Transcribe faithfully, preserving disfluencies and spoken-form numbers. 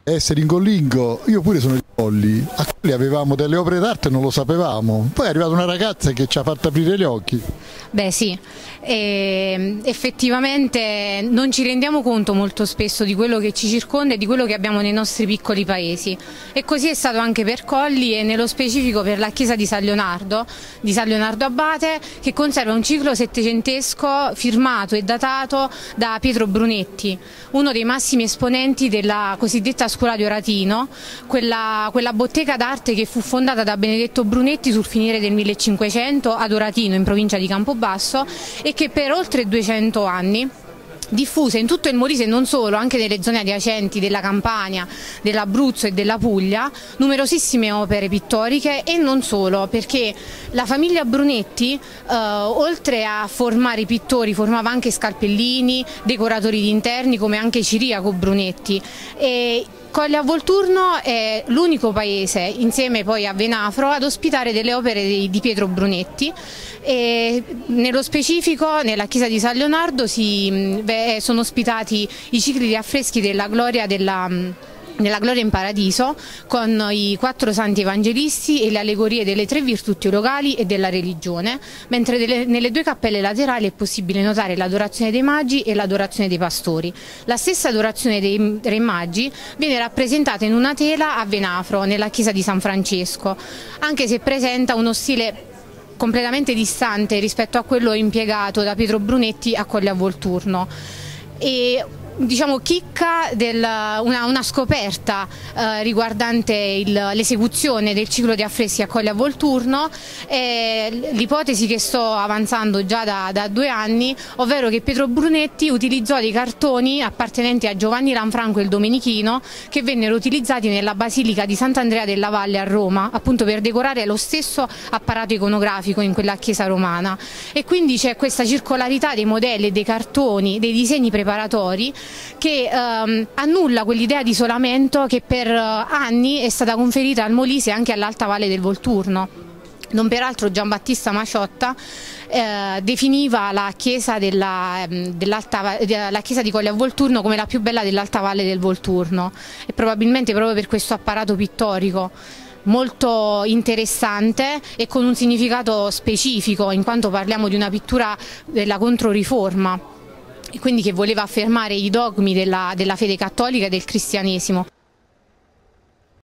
Essere in Collingo, io pure sono di Colli, a Colli avevamo delle opere d'arte e non lo sapevamo, poi è arrivata una ragazza che ci ha fatto aprire gli occhi. Beh sì, e effettivamente non ci rendiamo conto molto spesso di quello che ci circonda e di quello che abbiamo nei nostri piccoli paesi, e così è stato anche per Colli e nello specifico per la chiesa di San Leonardo, di San Leonardo Abate, che conserva un ciclo settecentesco firmato e datato da Pietro Brunetti, uno dei massimi esponenti della cosiddetta scuola di Oratino, quella, quella bottega d'arte che fu fondata da Benedetto Brunetti sul finire del millecinquecento ad Oratino, in provincia di Campobasso, e che per oltre duecento anni diffuse in tutto il Molise e non solo, anche nelle zone adiacenti della Campania, dell'Abruzzo e della Puglia, numerosissime opere pittoriche, e non solo, perché la famiglia Brunetti, eh, oltre a formare i pittori, formava anche scalpellini, decoratori di interni, come anche Ciriaco Brunetti. E Colli a Volturno è l'unico paese, insieme poi a Venafro, ad ospitare delle opere di, di Pietro Brunetti, e nello specifico nella chiesa di San Leonardo si, beh, sono ospitati i cicli di affreschi della gloria della nella Gloria in Paradiso, con i quattro santi evangelisti e le allegorie delle tre virtù teologali e della religione, mentre delle, nelle due cappelle laterali è possibile notare l'adorazione dei magi e l'adorazione dei pastori. La stessa adorazione dei re magi viene rappresentata in una tela a Venafro, nella chiesa di San Francesco, anche se presenta uno stile completamente distante rispetto a quello impiegato da Pietro Brunetti a Colli a Volturno. E diciamo chicca del, una, una scoperta eh, riguardante l'esecuzione del ciclo di affreschi a Colli a Volturno, è l'ipotesi che sto avanzando già da, da due anni, ovvero che Pietro Brunetti utilizzò dei cartoni appartenenti a Giovanni Lanfranco il Domenichino, che vennero utilizzati nella Basilica di Sant'Andrea della Valle a Roma, appunto per decorare lo stesso apparato iconografico in quella chiesa romana. E quindi c'è questa circolarità dei modelli, dei cartoni, dei disegni preparatori, che ehm, annulla quell'idea di isolamento che per eh, anni è stata conferita al Molise e anche all'Alta Valle del Volturno. Non peraltro Giambattista Maciotta eh, definiva la chiesa, della, dell'Alta, la chiesa di Colli a Volturno come la più bella dell'Alta Valle del Volturno, e probabilmente proprio per questo apparato pittorico molto interessante e con un significato specifico, in quanto parliamo di una pittura della Controriforma, e quindi che voleva affermare i dogmi della, della fede cattolica e del cristianesimo.